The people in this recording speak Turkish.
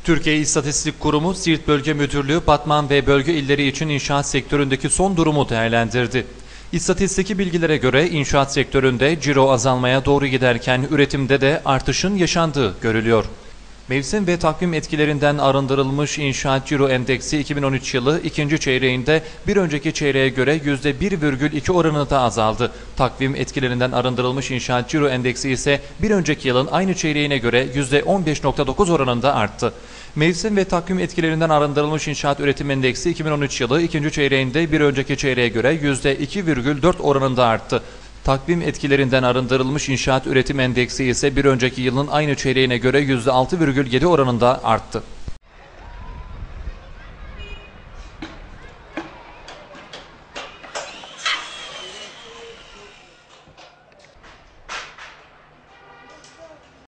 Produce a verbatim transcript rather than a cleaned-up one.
Türkiye İstatistik Kurumu, Siirt Bölge Müdürlüğü, Batman ve bölge illeri için inşaat sektöründeki son durumu değerlendirdi. İstatistiki bilgilere göre inşaat sektöründe ciro azalmaya doğru giderken üretimde de artışın yaşandığı görülüyor. Mevsim ve takvim etkilerinden arındırılmış inşaat ciro endeksi iki bin on üç yılı ikinci çeyreğinde bir önceki çeyreğe göre yüzde bir virgül iki oranında azaldı. Takvim etkilerinden arındırılmış inşaat ciro endeksi ise bir önceki yılın aynı çeyreğine göre yüzde on beş virgül dokuz oranında arttı. Mevsim ve takvim etkilerinden arındırılmış inşaat üretim endeksi iki bin on üç yılı ikinci çeyreğinde bir önceki çeyreğe göre yüzde iki virgül dört oranında arttı. Takvim etkilerinden arındırılmış inşaat üretim endeksi ise bir önceki yılın aynı çeyreğine göre yüzde altı virgül yedi oranında arttı.